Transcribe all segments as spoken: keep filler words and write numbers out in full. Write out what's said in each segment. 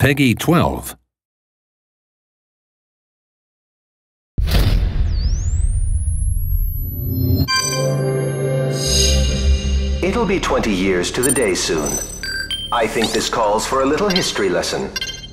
Peggy twelve. It'll be twenty years to the day soon. I think this calls for a little history lesson.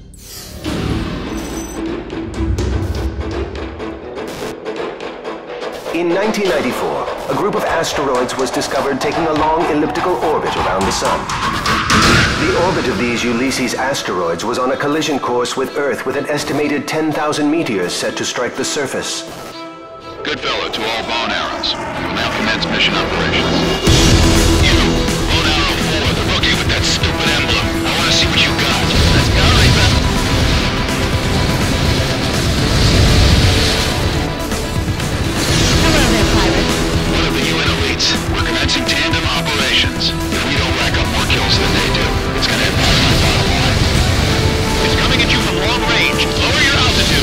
In nineteen ninety-four, a group of asteroids was discovered taking a long elliptical orbit around the Sun. The orbit of these Ulysses asteroids was on a collision course with Earth with an estimated ten thousand meteors set to strike the surface. Good fellow to all bone arrows. We will now commence mission operations. You, bone arrow four, the rookie with that stupid emblem. I want to see what you got. Let's go, Reaper. Hello there, pirate. One of the U N elites. We're commencing tandem operations. If we don't rack up more kills than they do, it's going to impact my bottom line. It's coming at you from long range. Lower your altitude.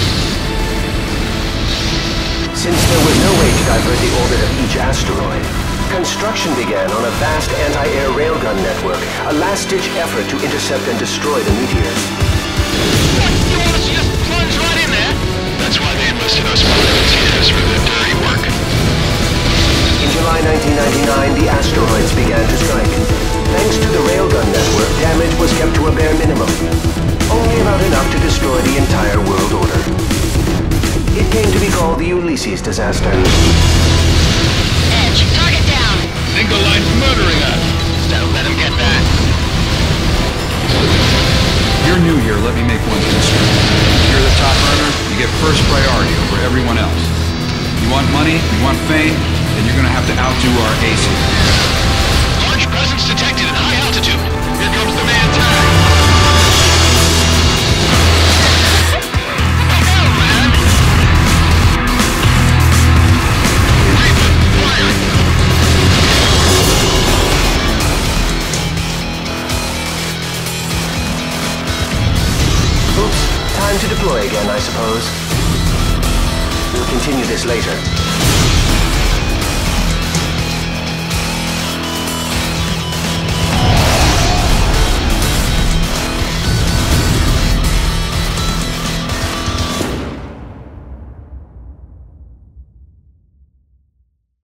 Since there was no way to divert the orbit of each asteroid, construction began on a vast anti-air railgun network, a last-ditch effort to intercept and destroy the meteors. What? You want us to just plunge right in there? That's why they enlisted us volunteers for the dirty work. In July nineteen ninety-nine, the asteroids began to strike. Thanks to the railgun network, damage was kept to a bare minimum, only about enough to destroy the entire world order. It came to be called the Ulysses disaster. Edge, target down. Single line's murdering us. So let him get that. You're new here, let me make one concern. You're the top earner, you get first priority over everyone else. You want money, you want fame, then you're gonna have to outdo our aces. Large presence detected at high altitude. Here comes the man tag. Oops, time to deploy again, I suppose. We'll continue this later.